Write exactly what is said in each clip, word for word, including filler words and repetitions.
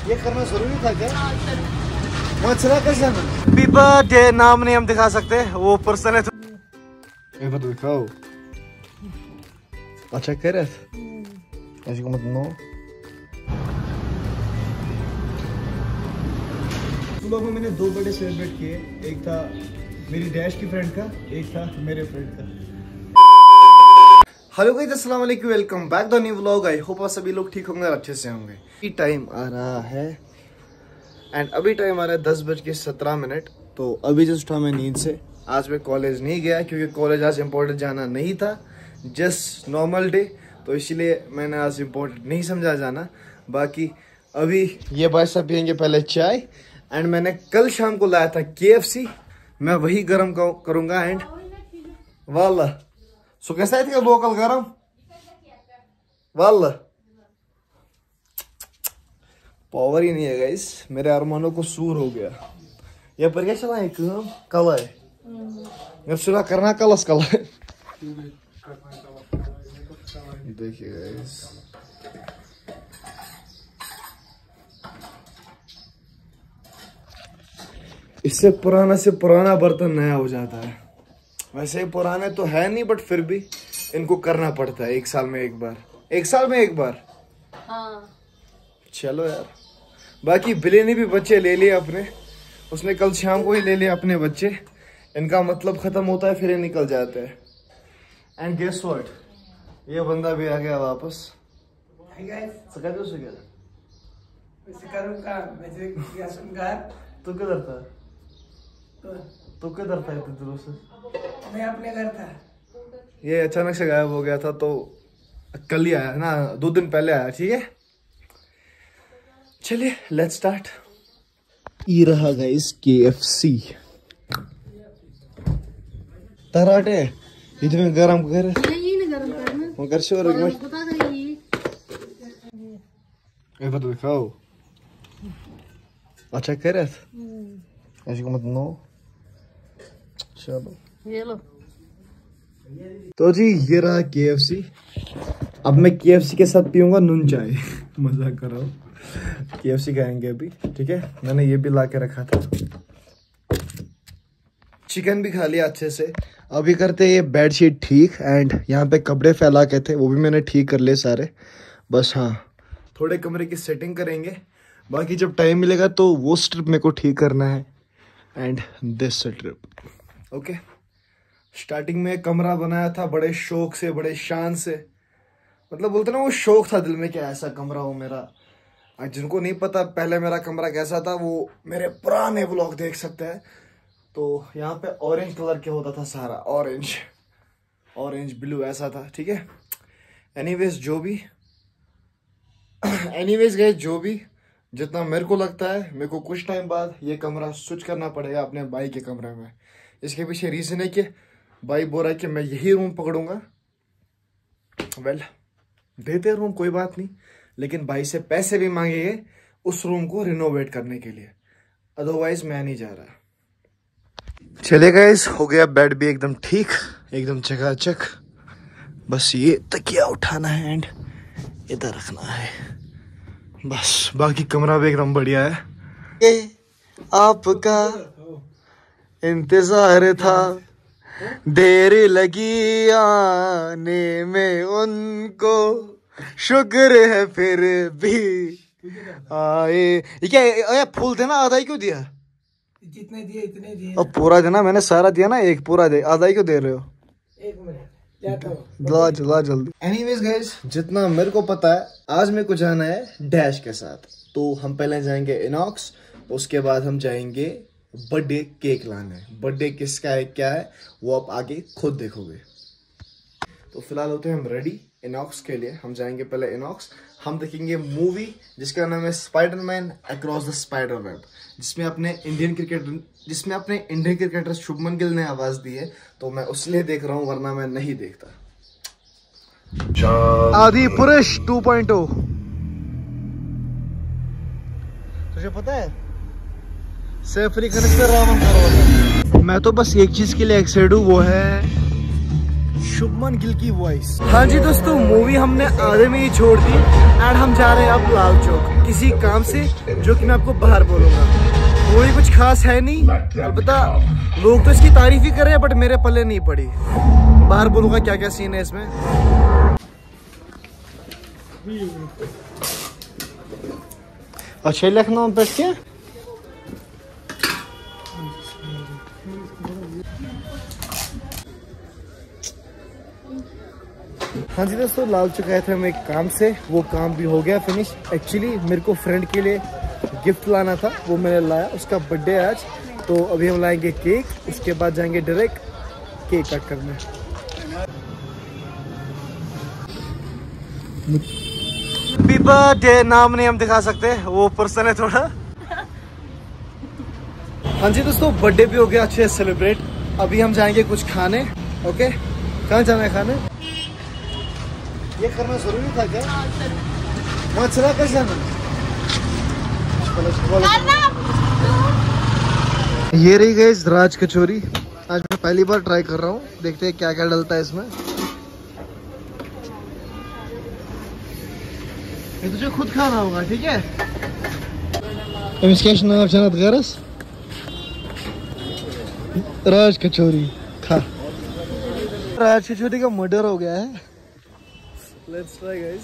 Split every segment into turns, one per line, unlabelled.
ये करना जरूरी था क्या? वहाँ चला कैसे? हैप्पी बर्थडे नाम नहीं हम दिखा सकते, वो पर्सन है। ये बात दिखाओ। अच्छा कह रहे थे ऐसे को मत नो। सुबह में मैंने दो बर्थडे सेलिब्रेट किए, एक था मेरी डैश की फ्रेंड का, एक था मेरे फ्रेंड का। हेलो गाइस, अस्सलाम वालेकुम, welcome back the new vlog. I hope आप सभी लोग ठीक होंगे और अच्छे से होंगे। अभी टाइम आ रहा है एंड अभी टाइम आ रहा है दस बज के सत्रह मिनट। तो अभी जस्ट उठा मैं नींद से। आज मैं कॉलेज नहीं गया क्योंकि कॉलेज आज इम्पोर्टेंट जाना नहीं था, जस्ट नॉर्मल डे, तो इसलिए मैंने आज इम्पोर्टेंट नहीं समझा जाना। बाकी अभी ये भाई सब पियेंगे पहले चाय एंड मैंने कल शाम को लाया था के एफ सी, मैं वही गर्म करूंगा एंड वाला सो कैसा है वो कल गरम वाला पावर ही नहीं है गाइस, मेरे अरमानों को सूर हो गया। ये पर क्या चला है काम कल है मेरे सुना करना कलस कल है। देखिए गाइस इससे पुराना से पुराना बर्तन नया हो जाता है। वैसे पुराने तो है नहीं बट फिर भी इनको करना पड़ता है एक साल में एक बार, एक साल में एक बार। हाँ। चलो यार, बाकी बिले ने भी बच्चे ले लिए अपने, उसने कल शाम को ही ले लिए अपने बच्चे। इनका मतलब खत्म होता है फिर ये निकल जाते हैं। एंड गेस व्हाट, ये बंदा भी आ गया वापस। सका दो सका तू किधर था? तो किधर था इतने दिनों से?
मैं अपने घर था।
ये अचानक से गायब हो गया था, तो कल ही आया ना, दो दिन पहले आया। ठीक है चलिए लेट्स स्टार्ट। ये रहा गाइस के एफ सी तराटे इसमें गरम कर
ये ना गरम करना
वो कर शोर
और पता करिए
ये बात दिखाओ। अच्छा कह रहे थे ऐसे को मत नो। चलो
ये लो।
तो जी ये रहा के एफ सी। अब मैं के एफ सी के साथ पीऊंगा नून चाय। मजाक कर रहा हूँ, के एफ सी खाएंगे अभी। ठीक है, मैंने ये भी ला के रखा था। चिकन भी खा लिया अच्छे से। अभी करते ये बेड शीट ठीक एंड यहाँ पे कपड़े फैला के थे वो भी मैंने ठीक कर लिए सारे। बस हाँ थोड़े कमरे की सेटिंग करेंगे, बाकी जब टाइम मिलेगा तो वो स्ट्रिप मेरे को ठीक करना है and this strip. Okay, starting में कमरा बनाया था बड़े शौक से, बड़े शान से, मतलब बोलते ना वो शौक था दिल में कि ऐसा कमरा हो मेरा। जिनको नहीं पता पहले मेरा कमरा कैसा था वो मेरे पुराने व्लॉग देख सकते हैं। तो यहाँ पे ऑरेंज कलर के होता था सारा, ऑरेंज ऑरेंज ब्लू ऐसा था। ठीक है, एनीवेज जो भी एनीवेज गए जो भी जितना मेरे को लगता है, मेरे को कुछ टाइम बाद ये कमरा स्विच करना पड़ेगा अपने भाई के कमरे में। इसके पीछे रीजन है कि भाई बोल रहा है कि मैं यही रूम पकड़ूंगा। वेल देते रूम कोई बात नहीं, लेकिन भाई से पैसे भी मांगेंगे उस रूम को रिनोवेट करने के लिए, अदरवाइज मैं नहीं जा रहा। चले गाइस, हो गया बेड भी एकदम ठीक, एकदम चकाचक। बस ये तकिया उठाना है एंड इधर रखना है, बस। बाकी कमरा भी एकदम बढ़िया है। ये आपका इंतजार था, देर लगी आने में उनको, शुक्र है फिर भी आए। ये क्या ये फूल देना आधा ही क्यों दिया?
जितने दिए इतने दिए।
अब पूरा देना, मैंने सारा दिया ना, एक पूरा दे, आधा ही क्यों दे रहे हो?
एक मिनट
ला ला जल्दी। एनीवेज गाइस, जितना मेरे को पता है आज मेरे को जाना है डैश के साथ। तो हम पहले जाएंगे इनॉक्स, उसके बाद हम जाएंगे बर्थडे केक लाने। बर्थडे किसका है क्या है वो आप आगे खुद देखोगे। तो फिलहाल होते हैं हम रेडी इनॉक्स के लिए। हम जाएंगे पहले इनॉक्स, हम देखेंगे मूवी जिसका नाम है Spiderman across the spider web, जिसमें अपने इंडियन क्रिकेटर जिसमें अपने इंडियन क्रिकेटर शुभमन गिल ने आवाज दी है। तो मैं उसलिए देख रहा हूँ, वरना मैं नहीं देखता। आदि पुरुष टू पॉइंट ओ। तुझे पता है सैफ अली खान पे रावण। मैं तो बस एक चीज के लिए एक्साइटेड हूँ, वो है शुभमन गिल की वॉइस। हाँ जी दोस्तों, मूवी हमने आधे में ही छोड़ दी एंड हम जा रहे हैं अब लाल चौक। किसी काम से जो कि मैं आपको बाहर बोलूंगा। वो भी कुछ खास है नहीं, अलबत्ता लोग तो इसकी तारीफ ही कर रहे हैं बट मेरे पल्ले नहीं पड़ी। बाहर बोलूंगा क्या क्या सीन है इसमें। अच्छा लखनऊ में बैठ के हाँ जी दोस्तों, लाल चुके थे हम एक काम से, वो काम भी हो गया फिनिश। एक्चुअली मेरे को फ्रेंड के लिए गिफ्ट लाना था, वो मैंने लाया। उसका बर्थडे है आज, तो अभी हम लाएंगे केक, उसके बाद जाएंगे डायरेक्ट केक कट करने। हैप्पी बर्थडे नाम नहीं हम दिखा सकते, वो पर्सन है थोड़ा। हाँ जी दोस्तों, बर्थडे भी हो गया अच्छे से सेलिब्रेट। अभी हम जाएंगे कुछ खाने। ओके, कहाँ जाना है खाने? ये करना जरूरी था क्या? वहाँ चला कैसे जाना? ये रही गई राज कचौरी। आज मैं पहली बार ट्राई कर रहा हूँ, देखते हैं क्या क्या डलता है इसमें। ये तुझे खुद खाना होगा, ठीक है? राज कचौरी खा। राज कचौरी का मर्डर हो गया है। Let's try guys.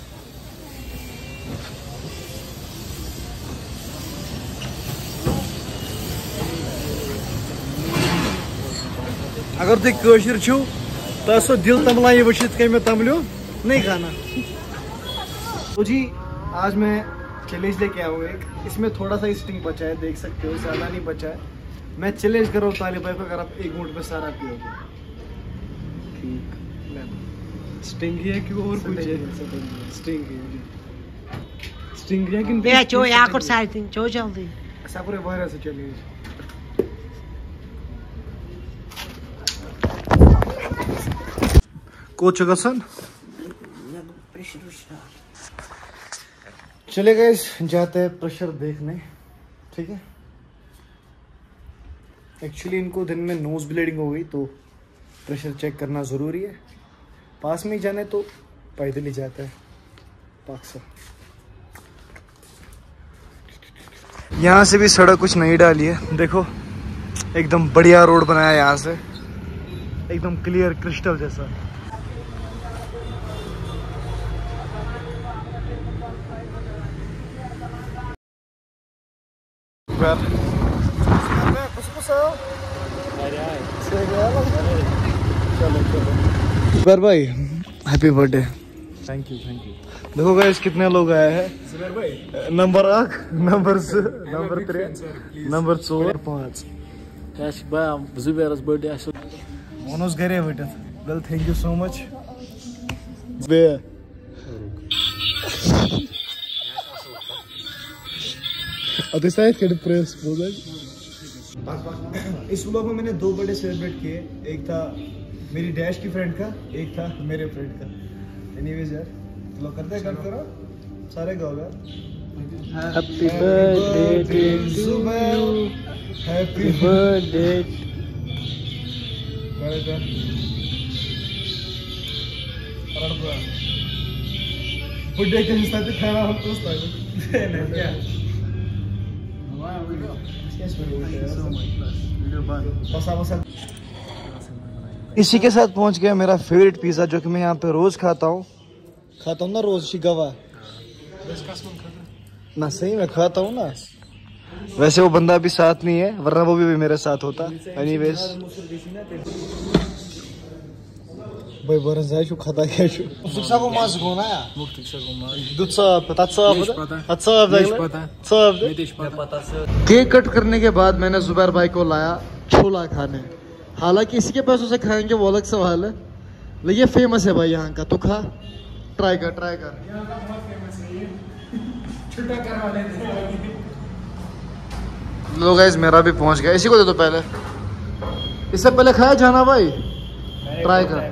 अगर तुम कशर छो तो दिल तमला ये वशित कम तमलो नहीं खाना। तो जी आज मैं चैलेंज लेके आया हूँ एक, इसमें थोड़ा सा स्टिंग बचा है, देख सकते हो, ज़्यादा नहीं बचा है। मैं चैलेंज कर रहा हूँ तालिब भाई को, अगर आप एक घूंट में सारा पियोगे। ठीक, स्टिंग है कि और कुछ है? स्टिंग है, स्टिंग है कि
बे चो या को साइड चो जल्दी
ऐसा पूरे बाहर से चलिए। कोच गसन चले गए, जाते हैं प्रेशर देखने, ठीक है? एक्चुअली इनको दिन में नोज ब्लीडिंग हो गई, तो प्रेशर चेक करना ज़रूरी है। पास में ही जाने तो पैदल ही जाता है पाक से। यहाँ से भी सड़क कुछ नहीं डाली है, देखो एकदम बढ़िया रोड बनाया है यहाँ से, एकदम क्लियर क्रिस्टल जैसा। चलो चलो भाई, happy birthday. Thank you thank you. देखो गाइस कितने लोग आए हैं। भाई नंबर आठ, नंबर नंबर तीन, नंबर चार, पाँच। जुबेरस बर्थडे वोनस घरे वटित। Well thank you so much. बे प्रेस इस व्लॉग में मैंने दो बर्थडे सेलिब्रेट किए, एक था मेरी डैश की फ्रेंड का, एक था मेरे फ्रेंड का। एनीवेज यार लोग करते करते रहो, सारे गाओ यार। Happy birthday to you, happy birthday. Birthday के साथ खाना हम दोस्त नहीं क्या? इसी के साथ पहुंच गया मेरा फेवरेट पिज्जा, जो कि मैं यहाँ पे रोज खाता हूँ खाता हूँ ना रोज शिगवा ना। सही में खाता हूँ ना। वैसे वो बंदा भी साथ नहीं है, वरना वो भी, भी मेरे साथ होता। एनीवेज भाई बरस जाए शू खाता क्या शू शिक्षा को मास गोना या मुक्त शिक्षा को मास दूध साहब पता साहब अच्छा साहब पता केक कट करने के बाद मैंने जुबैर भाई को लाया छोला खाने। हालांकि इसके पैसों से खाएंगे वो अलग सवाल है, लेकिन ये फेमस है भाई यहाँ का, तो खा, ट्राई कर ट्राई कर। लो गाइस मेरा भी पहुंच गया, इसी को दे दो पहले, इससे पहले खाया जाना भाई, ट्राई कर।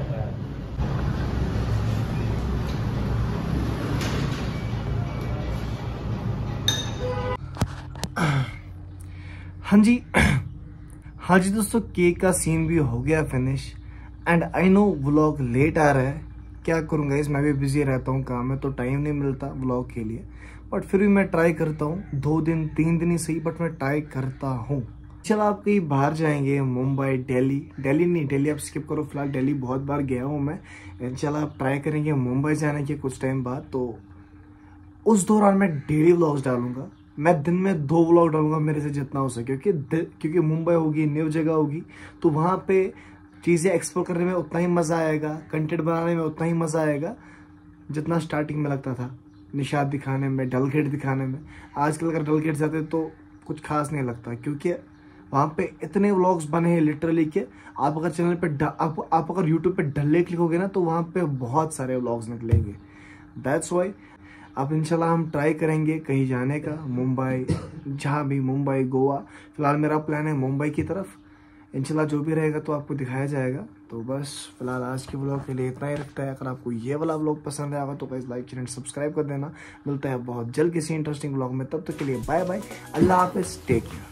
हाँ जी हाँ जी दोस्तों, केक का सीन भी हो गया finish. And I know vlog late आ रहा है, क्या करूँगा इस, मैं भी बिजी रहता हूँ काम में, तो टाइम नहीं मिलता व्लॉग के लिए। बट फिर भी मैं ट्राई करता हूँ, दो दिन तीन दिन ही सही, बट मैं ट्राई करता हूँ। चलो आप कहीं बाहर जाएंगे, मुंबई, दिल्ली, दिल्ली नहीं, दिल्ली आप स्किप करो फिलहाल, दिल्ली बहुत बार गया हूँ मैं। चलो आप ट्राई करेंगे मुंबई जाने के कुछ टाइम बाद, तो उस दौरान मैं डेली व्लॉग्स डालूंगा। मैं दिन में दो व्लॉग डालूंगा मेरे से जितना हो सके, क्योंकि क्योंकि मुंबई होगी, न्यू जगह होगी, तो वहाँ पे चीज़ें एक्सप्लोर करने में उतना ही मज़ा आएगा, कंटेंट बनाने में उतना ही मज़ा आएगा जितना स्टार्टिंग में लगता था निशात दिखाने में, डल गेट दिखाने में। आजकल अगर डल गेट जाते तो कुछ खास नहीं लगता, क्योंकि वहाँ पे इतने व्लॉग्स बने हैं लिटरली कि आप अगर चैनल पे आप, आप अगर यूट्यूब पे डल लेक लिखोगे ना, तो वहाँ पे बहुत सारे व्लॉग्स निकलेंगे। दैट्स वाई अब इंशाल्लाह हम ट्राई करेंगे कहीं जाने का, मुंबई, जहाँ भी, मुंबई, गोवा। फिलहाल मेरा प्लान है मुंबई की तरफ। इंशाल्लाह जो भी रहेगा तो आपको दिखाया जाएगा। तो बस फिलहाल आज के व्लॉग के लिए इतना ही रखता है। अगर आपको ये वाला व्लॉग पसंद आएगा तो गाइस लाइक चैनल सब्सक्राइब कर देना। मिलता है बहुत जल्द किसी इंटरेस्टिंग व्लॉग में, तब तक के लिए बाय बाय, अल्लाह हाफिज, टेक केयर।